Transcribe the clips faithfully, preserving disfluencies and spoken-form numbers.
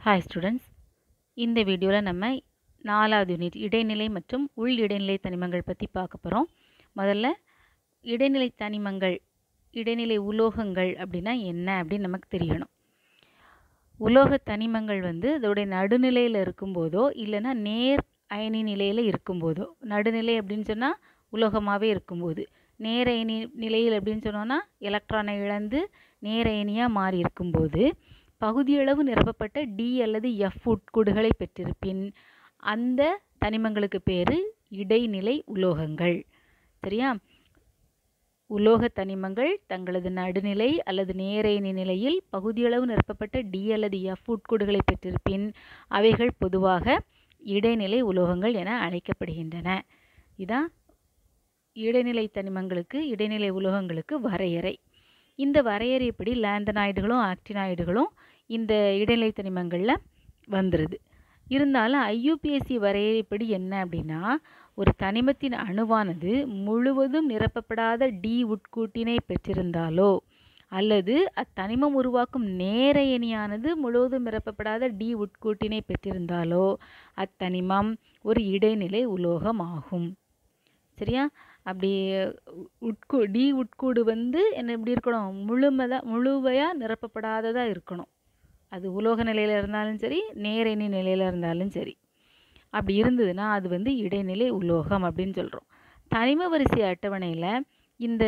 Hi students, இந்த வீடியோவில் நம்ம நாலாவது யூனிட் இடைநிலை மற்றும் உள் இடைநிலை தனிமங்கள் பற்றி பார்க்க போகிறோம். முதல்ல இடைநிலை தனிமங்கள், இடைநிலை உலோகங்கள் அப்படின்னா என்ன அப்படின்னு நமக்கு தெரியணும். உலோக தனிமங்கள் வந்து அதோடைய நடுநிலையில் இருக்கும்போதோ இல்லைன்னா நேர் அயனி நிலையில் இருக்கும்போதோ, நடுநிலை அப்படின்னு சொன்னால் உலோகமாகவே இருக்கும்போது, நேர் அயனி நிலையில் அப்படின்னு சொன்னோன்னா எலக்ட்ரானை இழந்து நேர் அயனியாக மாறி இருக்கும்போது பகுதியளவு நிரப்பப்பட்ட டி அல்லது எஃப் உட்கூடுகளை பெற்றிருப்பின் அந்த தனிமங்களுக்கு பேர் இடைநிலை உலோகங்கள். சரியா? உலோக தனிமங்கள் தங்களது நடுநிலை அல்லது நேரயனி நிலையில் பகுதியளவு நிரப்பப்பட்ட டி அல்லது எஃப் உட்கூடுகளை பெற்றிருப்பின் அவைகள் பொதுவாக இடைநிலை உலோகங்கள் என அழைக்கப்படுகின்றன. இதான் இடைநிலை தனிமங்களுக்கு, இடைநிலை உலோகங்களுக்கு வரையறை. இந்த வரையறைப்படி லேந்தனாய்டுகளும் ஆக்டினாய்டுகளும் இந்த இடைநிலை தனிமங்களில் வந்துடுது. இருந்தாலும் ஐயூபிஎஸ்சி வரையறைப்படி என்ன அப்படின்னா, ஒரு தனிமத்தின் அணுவானது முழுவதும் நிரப்பப்படாத டி உட்கூட்டினை பெற்றிருந்தாலோ அல்லது அத்தனிமம் உருவாக்கும் நேரயனியானது முழுவதும் நிரப்பப்படாத டி உட்கூட்டினை பெற்றிருந்தாலோ அத்தனிமம் ஒரு இடைநிலை உலோகம் ஆகும். சரியா? அப்படி உட்கூ டி உட்கூடு வந்து என்ன எப்படி இருக்கணும்? முழுமதாக முழுவையாக நிரப்பப்படாததாக இருக்கணும். அது உலோக நிலையில் இருந்தாலும் சரி, நேரயனி நிலையில் இருந்தாலும் சரி. அப்படி இருந்ததுன்னா அது வந்து இடைநிலை உலோகம் அப்படின்னு சொல்கிறோம். தனிம வரிசை அட்டவணையில் இந்த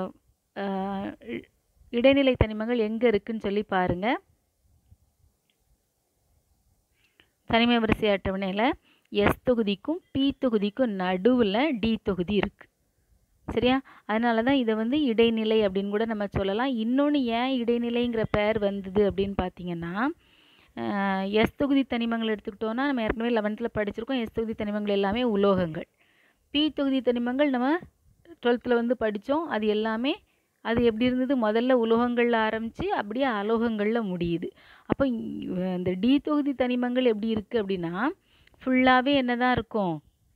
இடைநிலை தனிமங்கள் எங்கே இருக்குன்னு சொல்லி பாருங்கள். தனிம வரிசை அட்டவணையில் எஸ் தொகுதிக்கும் பி தொகுதிக்கும் நடுவில் டி தொகுதி இருக்குது. சரியா? அதனால தான் இதை வந்து இடைநிலை அப்படின்னு கூட நம்ம சொல்லலாம். இன்னொன்று ஏன் இடைநிலைங்கிற பெயர் வந்தது அப்படின்னு பார்த்தீங்கன்னா, எஸ் தொகுதி தனிமங்கள் எடுத்துக்கிட்டோன்னா நம்ம ஏற்கனவே லெவன்த்தில் படிச்சிருக்கோம். எஸ் தொகுதி தனிமங்கள் எல்லாமே உலோகங்கள். பி தொகுதி தனிமங்கள் நம்ம டுவெல்த்தில் வந்து படித்தோம். அது எல்லாமே அது எப்படி இருந்தது? முதல்ல உலோகங்களில் ஆரம்பித்து அப்படியே அலோகங்களில் முடியுது. அப்போ இந்த டி தொகுதி தனிமங்கள் எப்படி இருக்குது அப்படின்னா ஃபுல்லாகவே என்ன தான் இருக்கும்?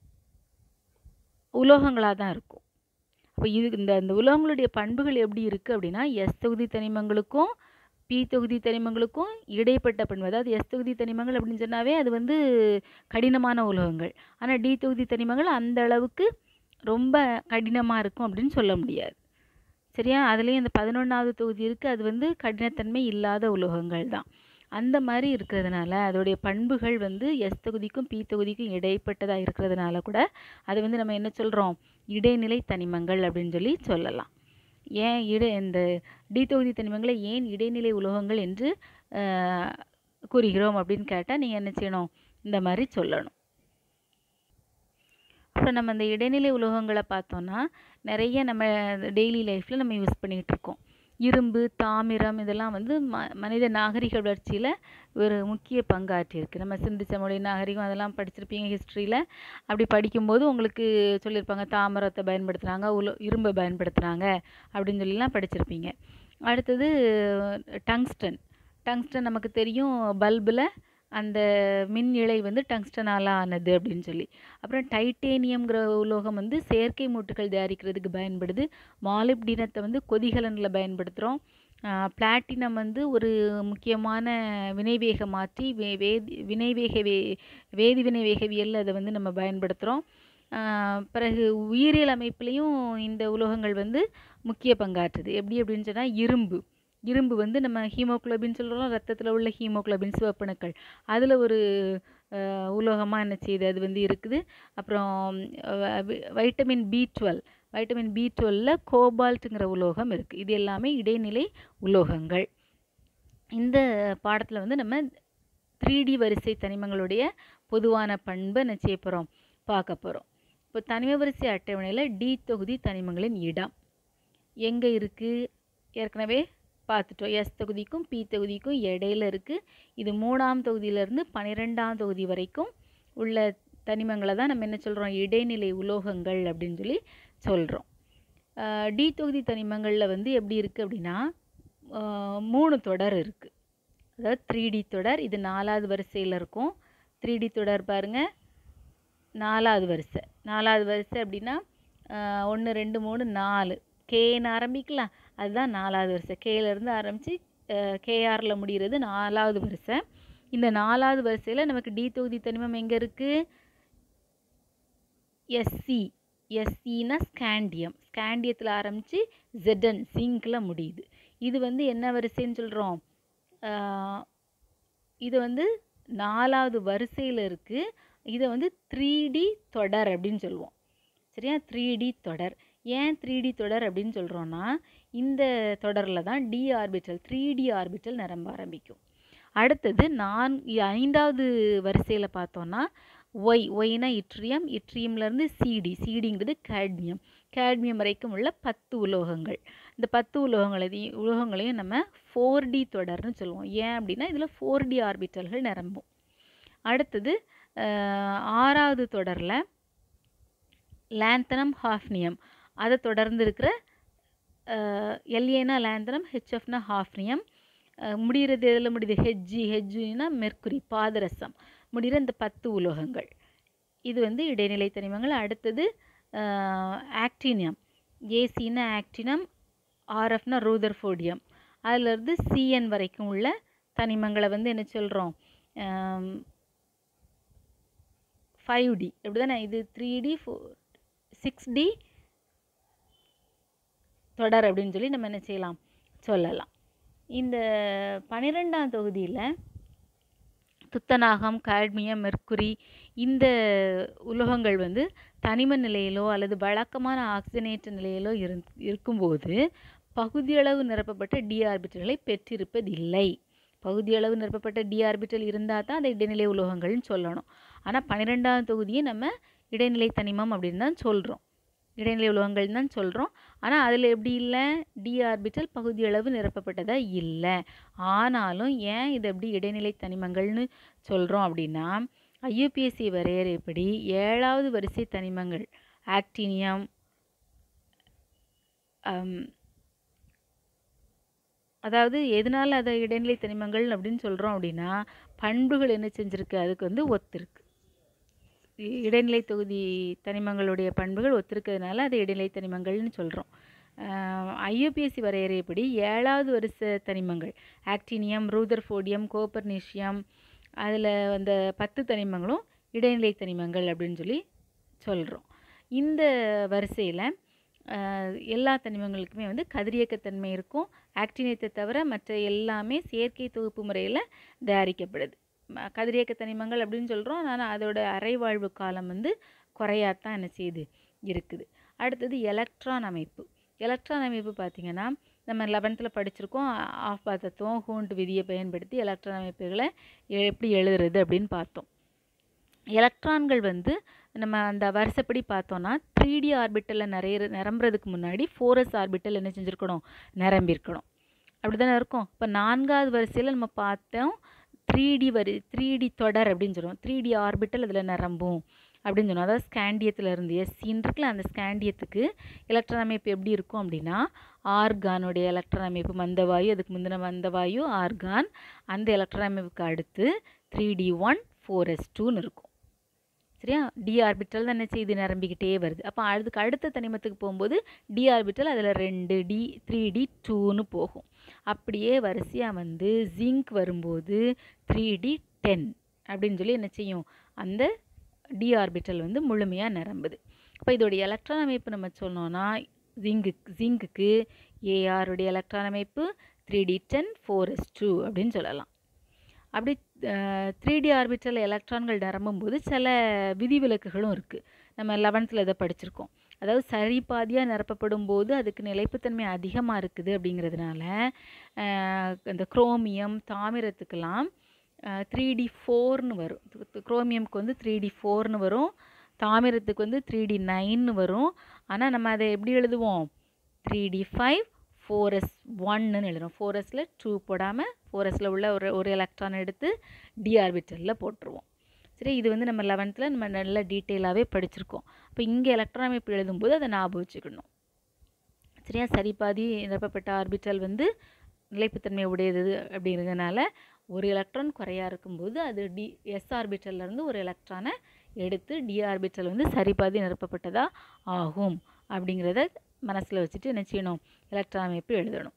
உலோகங்களாக தான் இருக்கும். அப்போ இது இந்த இந்த உலோகங்களுடைய பண்புகள் எப்படி இருக்குது அப்படின்னா, எஸ் தொகுதி தனிமங்களுக்கும் பி தொகுதி தனிமங்களுக்கும் இடைப்பட்ட பண்பு. அதாவது எஸ் தொகுதி தனிமங்கள் அப்படின்னு சொன்னாவே அது வந்து கடினமான உலோகங்கள். ஆனால் டி தொகுதி தனிமங்கள் அந்த அளவுக்கு ரொம்ப கடினமாக இருக்கும் அப்படின்னு சொல்ல முடியாது. சரியா? அதுலேயும் இந்த பதினொன்றாவது தொகுதி இருக்குது, அது வந்து கடினத்தன்மை இல்லாத உலோகங்கள் தான். அந்த மாதிரி இருக்கிறதுனால அதோடைய பண்புகள் வந்து எஸ் தொகுதிக்கும் பி தொகுதிக்கும் இடைப்பட்டதாக இருக்கிறதுனால கூட அது வந்து நம்ம என்ன சொல்கிறோம்? இடைநிலை தனிமங்கள் அப்படின்னு சொல்லி சொல்லலாம். ஏன் இடை இந்த டி தொகுதி தனிமங்களை ஏன் இடைநிலை உலோகங்கள் என்று கூறுகிறோம் அப்படின்னு கேட்டால் நீங்கள் என்ன செய்யணும்? இந்த மாதிரி சொல்லணும். அப்புறம் நம்ம இந்த இடைநிலை உலோகங்களை பார்த்தோன்னா நிறைய நம்ம டெய்லி லைஃப்பில் நம்ம யூஸ் பண்ணிகிட்டு இருக்கோம். இரும்பு, தாமிரம் இதெல்லாம் வந்து ம மனித நாகரிக வளர்ச்சியில் ஒரு முக்கிய பங்காற்றியிருக்கு. நம்ம சிந்து சமவெளி நாகரிகம் அதெல்லாம் படிச்சிருப்பீங்க ஹிஸ்ட்ரியில். அப்படி படிக்கும்போது உங்களுக்கு சொல்லியிருப்பாங்க தாமிரத்தை பயன்படுத்துகிறாங்க, உலோ இரும்பை பயன்படுத்துகிறாங்க அப்படின்னு சொல்லிலாம் படிச்சிருப்பீங்க. அடுத்தது டங்ஸ்டன். டங்ஸ்டன் நமக்கு தெரியும், பல்பில் அந்த மின் இழை வந்து டங்ஸ்டனால் ஆனது அப்படின்னு சொல்லி. அப்புறம் டைட்டேனியம்ங்கிற உலோகம் வந்து செயற்கை மூட்டுகள் தயாரிக்கிறதுக்கு பயன்படுது. மாலிப்டினத்தை வந்து கொதிகலனில் பயன்படுத்துகிறோம். பிளாட்டினம் வந்து ஒரு முக்கியமான வினைவேக மாற்றி வே வேதி வினைவேக வே வேதி வினைவேகவியல் அதை வந்து நம்ம பயன்படுத்துகிறோம். பிறகு உயிரியல் அமைப்புலேயும் இந்த உலோகங்கள் வந்து முக்கிய பங்காற்றுது. எப்படி அப்படின்னு சொன்னால் இரும்பு இரும்பு வந்து நம்ம ஹீமோக்ளோபின் சொல்கிறோம், ரத்தத்தில் உள்ள ஹீமோக்ளோபின் சிவப்பணுக்கள், அதில் ஒரு உலோகமாக என்ன செய்யுது? அது வந்து இருக்குது. அப்புறம் vitamin B twelve vitamin B டுவெல்லில் கோபால்ட்டுங்கிற உலோகம் இருக்குது. இது எல்லாமே இடைநிலை உலோகங்கள். இந்த பாடத்தில் வந்து நம்ம த்ரீ டி வரிசை தனிமங்களுடைய பொதுவான பண்பை என்ன செய்ய போகிறோம்? பார்க்க போகிறோம். இப்போ தனிம வரிசை அட்டவணையில் டி தொகுதி தனிமங்களின் இடம் எங்கே இருக்குது? ஏற்கனவே பார்த்துட்டோம். எஸ் தொகுதிக்கும் பி தொகுதிக்கும் இடையில இருக்குது. இது மூணாம் தொகுதியிலேருந்து பன்னிரெண்டாம் தொகுதி வரைக்கும் உள்ள தனிமங்களை தான் நம்ம என்ன சொல்கிறோம்? இடைநிலை உலோகங்கள் அப்படின்னு சொல்லி சொல்கிறோம். டி தொகுதி தனிமங்களில் வந்து எப்படி இருக்குது அப்படின்னா மூணு தொடர் இருக்குது. அதாவது த்ரீ டி தொடர். இது நாலாவது வரிசையில் இருக்கும். த்ரீ டி தொடர் பாருங்கள், நாலாவது வரிசை. நாலாவது வரிசை அப்படின்னா ஒன்று ரெண்டு மூணு நாலு கேன்னு ஆரம்பிக்கலாம். அதுதான் நாலாவது வரிசை. கேலேருந்து ஆரம்பித்து கேஆரில் முடிகிறது நாலாவது வரிசை. இந்த நாலாவது வரிசையில் நமக்கு டி தொகுதி தனிமம் எங்கே இருக்குது? எஸ்சி. எஸ்சினா ஸ்காண்டியம். ஸ்காண்டியத்தில் ஆரம்பித்து ஜெடன் சிங்கில் முடியுது. இது வந்து என்ன வரிசைன்னு சொல்கிறோம்? இது வந்து நாலாவது வரிசையில் இருக்குது. இதை வந்து த்ரீ டி தொடர் அப்படின்னு சொல்லுவோம். சரியா? த்ரீ டி தொடர். ஏன் த்ரீ டி தொடர் அப்படின்னு சொல்கிறோன்னா, இந்த தொடரில் தான் D orbital three D orbital நிரம்ப ஆரம்பிக்கும். அடுத்தது நான் ஐந்தாவது வரிசையில் பார்த்தோன்னா ஒய். ஒய்னா இட்ரியம். இட்ரியம்லேருந்து சிடி. சிடிங்கிறது கேட்மியம். கேட்மியம் வரைக்கும் உள்ள பத்து உலோகங்கள். இந்த பத்து உலோகங்களையும் உலோகங்களையும் நம்ம ஃபோர் டி தொடர்னு சொல்லுவோம். ஏன் அப்படின்னா இதில் ஃபோர் டி ஆர்பிட்டல்கள் நிரம்பும். அடுத்தது ஆறாவது தொடரில் லாந்தனம் ஹாஃப்னியம். அதை தொடர்ந்து இருக்கிற எல்ஏனா லாந்தனம், ஹெச்எஃப்னா ஹாஃப்னியம். முடிகிறது எதில் முடியுது? ஹெச்ஜி. ஹெச்ஜினா மெர்க்குரி, பாதரசம். முடிகிற இந்த பத்து உலோகங்கள் இது வந்து இடைநிலை தனிமங்கள். அடுத்தது ஆக்டினியம். ஏசினா ஆக்டினம், ஆர்எஃப்னா ரூதர்ஃபோர்டியம். அதிலிருந்து சிஎன் வரைக்கும் உள்ள தனிமங்களை வந்து என்ன சொல்கிறோம்? Five D. எப்படி தானே? இது three D four six D தொடர் அப்படின்னு சொல்லி நம்ம என்ன செய்யலாம்? சொல்லலாம். இந்த பன்னிரெண்டாம் தொகுதியில் துத்தநாகம், காட்மியம், மெர்க்குரி இந்த உலோகங்கள் வந்து தனிம நிலையிலோ அல்லது வழக்கமான ஆக்சிஜனேற்ற நிலையிலோ இரு இருக்கும்போது பகுதியளவு நிரப்பப்பட்ட டி ஆர்பிட்டல்களை பெற்றிருப்பதில்லை. பகுதியளவு நிரப்பப்பட்ட டி ஆர்பிட்டல் இருந்தால் தான் அதை இடைநிலை உலோகங்கள்னு சொல்லணும். ஆனால் பன்னிரெண்டாம் தொகுதியை நம்ம இடைநிலை தனிமம் அப்படின்னு தான் சொல்கிறோம். இடைநிலை உலோகங்கள் தான் சொல்கிறோம். ஆனால் அதில் எப்படி இல்லை? டி ஆர்பிட்டல் பகுதியளவு நிரப்பப்பட்டதாக இல்லை. ஆனாலும் ஏன் இது எப்படி இடைநிலை தனிமங்கள்னு சொல்கிறோம் அப்படின்னா, ஐயுபிஎஸ்சி வரையறைப்படி ஏழாவது வரிசை தனிமங்கள் ஆக்டினியம், அதாவது எதனால் அதை இடைநிலை தனிமங்கள் அப்படின்னு சொல்கிறோம் அப்படின்னா, பண்புகள் என்ன செஞ்சுருக்கு? அதுக்கு வந்து ஒத்திருக்கு. இடைநிலை தொகுதி தனிமங்களுடைய பண்புகள் ஒத்திருக்கிறதுனால அது இடைநிலை தனிமங்கள்னு சொல்கிறோம். ஐயுபிஎஸ்சி வரையறைப்படி ஏழாவது வரிசை தனிமங்கள் ஆக்டினியம், ரூதர்ஃபோர்டியம், கோப்பர்னீசியம், அதில் அந்த பத்து தனிமங்களும் இடைநிலை தனிமங்கள் அப்படின்னு சொல்லி சொல்கிறோம். இந்த வரிசையில் எல்லா தனிமங்களுக்குமே வந்து கதிரியக்கத்தன்மை இருக்கும். ஆக்டினியத்தை தவிர மற்ற எல்லாமே செயற்கை தொகுப்பு முறையில் தயாரிக்கப்படுது. கதிரியக்க தனிமங்கள் அப்படின்னு சொல்கிறோம். ஆனால் அதோட அரைவாழ்வு காலம் வந்து குறையாத்தான் என்ன செய்யுது இருக்குது. அடுத்தது எலக்ட்ரான் அமைப்பு. எலக்ட்ரான் அமைப்பு பார்த்திங்கன்னா நம்ம லெவன்த்தில் படிச்சிருக்கோம். ஆஃப் தத்துவம், ஹூண்ட் விதியை பயன்படுத்தி எலக்ட்ரான் அமைப்புகளை எப்படி எழுதுறது அப்படின்னு பார்த்தோம். எலக்ட்ரான்கள் வந்து நம்ம அந்த வருஷப்படி பார்த்தோன்னா த்ரீ டி ஆர்பிட்டலில் நிறைய நிரம்புறதுக்கு முன்னாடி ஃபோரஸ் ஆர்பிட்டல் என்ன செஞ்சுருக்கணும்? நிரம்பியிருக்கணும். அப்படி தானே இருக்கும். இப்போ நான்காவது வரிசையில் நம்ம பார்த்தோம் த்ரீ டி வரி த்ரீ டி தொடர் அப்படின்னு சொல்லுவோம். த்ரீ டி ஆர்பிட்டல் அதில் நிரம்பும் அப்படின்னு சொன்னோம். அதாவது ஸ்காண்டியத்தில் இருந்து எஸ்சின்னு இருக்குல்ல, அந்த ஸ்காண்டியத்துக்கு எலக்ட்ரான் அமைப்பு எப்படி இருக்கும் அப்படின்னா, ஆர்கானுடைய எலக்ட்ரான் அமைப்பு மந்தவாயு, அதுக்கு முந்தின மந்தவாயு ஆர்கான், அந்த எலக்ட்ரான் அமைப்புக்கு அடுத்து three D one four S டூன்னு இருக்கும். சரியா? டி ஆர்பிட்டல் தான் என்ன செய்து நிரம்பிக்கிட்டே வருது. அப்போ அதுக்கு அடுத்த தனிமத்துக்கு போகும்போது டி ஆர்பிட்டல் அதில் ரெண்டு டி த்ரீ டி டூன்னு போகும். அப்படியே வரிசையாக வந்து ஜிங்க் வரும்போது த்ரீ டி டென் அப்படின்னு சொல்லி என்ன செய்யும்? அந்த டி ஆர்பிட்டல் வந்து முழுமையாக நிரம்புது. அப்போ இதோடைய எலக்ட்ரான் அமைப்பு நம்ம சொன்னோன்னா ஜிங்கு ஜிங்குக்கு ஏஆருடைய எலக்ட்ரான் அமைப்பு three D ten four S two அப்படின்னு சொல்லலாம். அப்படி த்ரீ டி ஆர்பிட்டல் எலக்ட்ரான்கள் நிரம்பும்போது சில விதிவிலக்குகளும் இருக்குது. நம்ம லெவன்த்தில் இதை படிச்சிருக்கோம். அதாவது சரி பாதியாக நிரப்பப்படும் போது அதுக்கு நிலைப்புத்தன்மை அதிகமாக இருக்குது. அப்படிங்கிறதுனால இந்த குரோமியம், தாமிரத்துக்கெல்லாம் த்ரீ டி ஃபோர்னு வரும். குரோமியம்க்கு வந்து த்ரீ டி ஃபோர்னு வரும், தாமிரத்துக்கு வந்து த்ரீ டி நைன்னு வரும். ஆனால் நம்ம அதை எப்படி எழுதுவோம்? Three D five four S ஒன்னு எழுதுறோம். ஃபோர் எஸ்ல டூ போடாமல் ஃபோர் எஸ்ல உள்ள ஒரு ஒரு எலக்ட்ரான் எடுத்து டி ஆர்பிட்டலில் போட்டுருவோம். சரி, இது வந்து நம்ம லெவன்த்தில் நம்ம நல்ல டீட்டெயிலாகவே படிச்சிருக்கோம். அப்போ இங்கே எலக்ட்ரான் அமைப்பு எழுதும்போது அதை ஞாபகம் வச்சுக்கணும். சரியா? சரிபாதி நிரப்பப்பட்ட ஆர்பிட்டல் வந்து நிலைப்புத்தன்மை உடையது அப்படிங்கிறதுனால ஒரு எலக்ட்ரான் குறையாக இருக்கும்போது அது டி எஸ் ஆர்பிட்டல்லேருந்து ஒரு எலக்ட்ரானை எடுத்து டி ஆர்பிட்டல் வந்து சரிபாதி நிரப்பப்பட்டதாக ஆகும். அப்படிங்கிறத மனசில் வச்சுட்டு என்ன செய்யணும்? எலக்ட்ரான் அமைப்பு எழுதணும்.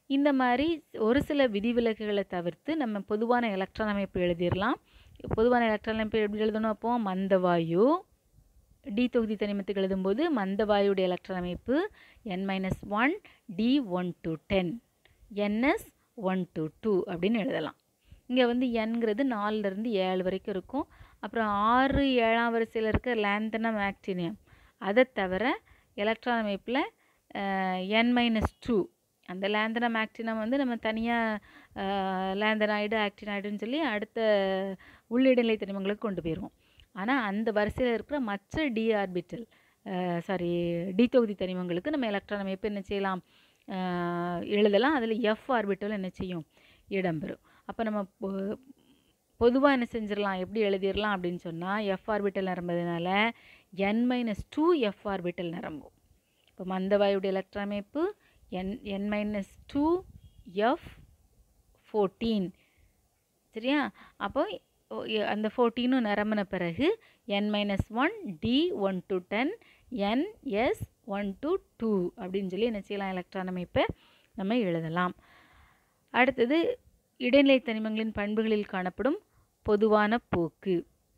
இந்த மாதிரி ஒரு சில விதிவிலக்குகளை தவிர்த்து நம்ம பொதுவான எலக்ட்ரான் அமைப்பு எழுதிடலாம். பொதுவான எலக்ட்ரான் அமைப்பு எப்படி எழுதணும்? அப்போ மந்தவாயு டி தொகுதி தனிமத்துக்கு எழுதும்போது மந்தவாயுடைய எலக்ட்ரான் அமைப்பு n minus one D one to ten ns one to two அப்படின்னு எழுதலாம். இங்கே வந்து என்கிறது நாலுலேருந்து ஏழு வரைக்கும் இருக்கும். அப்புறம் ஆறு ஏழாம் வரிசையில் இருக்க லேந்தனம் ஆக்டினியம் அதை தவிர எலக்ட்ரான் அமைப்பில் என் மைனஸ் டூ அந்த லேந்தனம் ஆக்டினம் வந்து நம்ம தனியாக லேந்தனாய்டு ஆக்டினாய்டுன்னு சொல்லி அடுத்த உள்ளிடைநிலை தனிமங்களுக்கு கொண்டு போயிடுவோம். ஆனால் அந்த வரிசையில் இருக்கிற மற்ற டி ஆர்பிட்டல் சாரி டி தொகுதி தனிமங்களுக்கு நம்ம எலக்ட்ரான் அமைப்பு என்ன செய்யலாம்? எழுதலாம். அதில் எஃப் ஆர்பிட்டல் என்ன செய்யும்? இடம்பெறும். அப்போ நம்ம பொதுவாக என்ன செஞ்சிடலாம்? எப்படி எழுதிடலாம் அப்படின்னு சொன்னால் எஃப் ஆர்பிட்டல் நிரம்புறதுனால n minus two f orbital நிரம்பும். இப்போ மந்தவாயுடைய எலக்ட்ரான் அமைப்பு n n minus two f fourteen. சரியா? அப்போ அந்த ஃபோர்டீனும் நிரம்பின பிறகு n minus one D one to ten n s one to two அப்படின்னு சொல்லி என்ன செய்யலாம்? எலக்ட்ரான் அமைப்பை நம்ம எழுதலாம். அடுத்தது இடைநிலை தனிமங்களின் பண்புகளில் காணப்படும் பொதுவான போக்கு.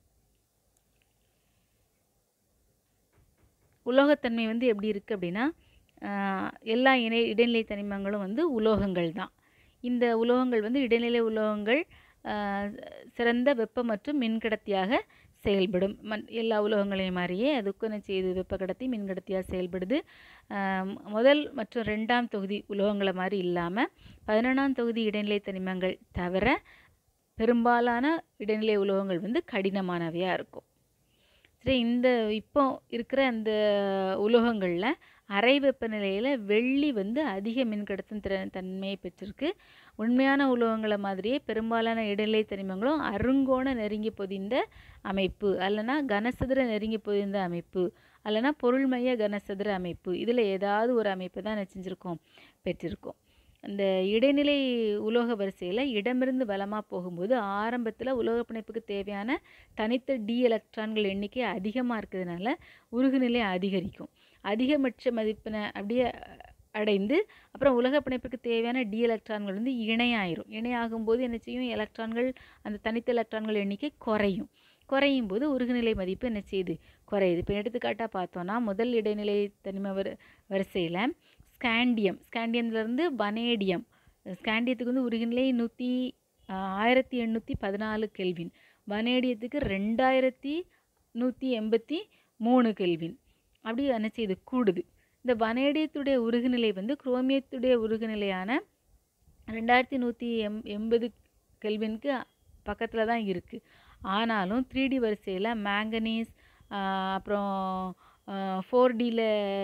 உலோகத்தன்மை வந்து எப்படி இருக்குது அப்படின்னா எல்லா இணை இடைநிலை தனிமங்களும் வந்து உலோகங்கள் தான். இந்த உலோகங்கள் வந்து இடைநிலை உலோகங்கள் சிறந்த வெப்ப மற்றும் மின்கடத்தியாக செயல்படும். மண் எல்லா உலோகங்களையும் மாதிரியே அதுக்கும் என்ன செய்யுது? வெப்ப கடத்தி மின்கடத்தியாக செயல்படுது. முதல் மற்றும் ரெண்டாம் தொகுதி உலோகங்களை மாதிரி இல்லாமல் பதினொன்றாம் தொகுதி இடைநிலை தனிமங்கள் தவிர பெரும்பாலான இடைநிலை உலோகங்கள் வந்து கடினமானவையாக இருக்கும். சரி, இந்த இப்போ இருக்கிற அந்த உலோகங்களில் அறை வெப்பநிலையில் வெள்ளி வந்து அதிக மின்கடத்தும் திறன் தன்மையை பெற்றிருக்கு. உண்மையான உலோகங்களை மாதிரியே பெரும்பாலான இடைநிலை தனிமங்களும் அருங்கோண நெருங்கி பொதிந்த அமைப்பு அல்லனா கனசதுர நெருங்கி பொதிந்த அமைப்பு அல்லனா பொருள்மைய கனசதுர அமைப்பு இதில் ஏதாவது ஒரு அமைப்பு தான் என்ன செஞ்சுருக்கோம்? பெற்றிருக்கோம். அந்த இடைநிலை உலோக வரிசையில் இடமிருந்து வலமாக போகும்போது ஆரம்பத்தில் உலோக பிணைப்புக்கு தேவையான தனித்த டி எலக்ட்ரான்கள் எண்ணிக்கை அதிகமாக இருக்கிறதுனால உருகுநிலை அதிகரிக்கும். அதிகபட்ச மதிப்பினை அப்படியே அடைந்து அப்புறம் உலக பிணைப்புக்கு தேவையான டி எலக்ட்ரான்கள் வந்து இணையாயிரும். இணையாகும்போது என்ன செய்யும்? எலக்ட்ரான்கள் அந்த தனித்த எலக்ட்ரான்கள் எண்ணிக்கை குறையும். குறையும் போது உருகுநிலை மதிப்பு என்ன செய்யுது? குறையுது. இப்போ எடுத்துக்காட்டாக பார்த்தோன்னா முதல் இடைநிலை தனிம வரி வரிசையில் ஸ்காண்டியம் ஸ்காண்டியம்லேருந்து வனேடியம் ஸ்காண்டியத்துக்கு வந்து உருகுநிலை நூற்றி ஆயிரத்தி எண்ணூற்றி பதினாலு கெல்வின், வனேடியத்துக்கு ரெண்டாயிரத்தி நூற்றி எண்பத்தி மூணு கெல்வின் அப்படி என்ன செய்யுது? கூடுது. இந்த வனேடியத்துடைய உருகுநிலை வந்து குரோமியத்துடைய உருகுநிலையான ரெண்டாயிரத்தி நூற்றி எம் எண்பது கெல்வினுக்கு பக்கத்தில் தான் இருக்குது. ஆனாலும் த்ரீ டி வரிசையில் மேங்கனீஸ் அப்புறம் ஃபோர் டியில்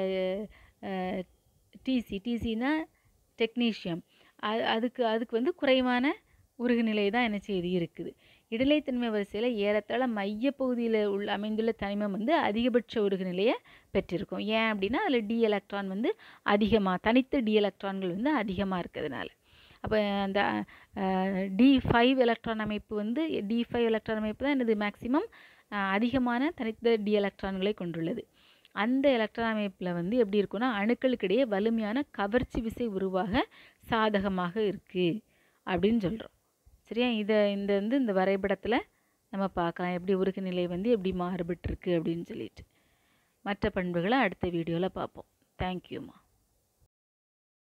டிசி டிசினா டெக்னீஷியம் அது அதுக்கு அதுக்கு வந்து குறைவான உருகுநிலை தான் என்ன செய்து இருக்குது. இடைநிலைத்தன்மை வரிசையில் ஏறத்தாழ மையப்பகுதியில் உள்ள அமைந்துள்ள தனிமம் வந்து அதிகபட்ச உருகுநிலையை பெற்றிருக்கும். ஏன் அப்படின்னா அதில் டி எலக்ட்ரான் வந்து அதிகமாக தனித்த டி எலக்ட்ரான்கள் வந்து அதிகமாக இருக்கிறதுனால. அப்போ அந்த டி ஃபைவ் எலக்ட்ரான் அமைப்பு வந்து டி ஃபைவ் எலக்ட்ரான் அமைப்பு தான் என்னது? மேக்சிமம் அதிகமான தனித்த டி எலக்ட்ரான்களை கொண்டுள்ளது. அந்த எலக்ட்ரான் அமைப்பில் வந்து எப்படி இருக்குன்னா அணுக்களுக்கிடையே வலிமையான கவர்ச்சி விசை உருவாக சாதகமாக இருக்குது அப்படின்னு சொல்கிறோம். சரியா? இதை இந்த வந்து இந்த வரைபடத்தில் நம்ம பார்க்கலாம் எப்படி உருகுநிலை வந்து எப்படி மாறுபட்டுருக்கு அப்படின்னு சொல்லிட்டு. மற்ற பண்புகளை அடுத்த வீடியோவில் பார்ப்போம். தேங்க்யூம்மா.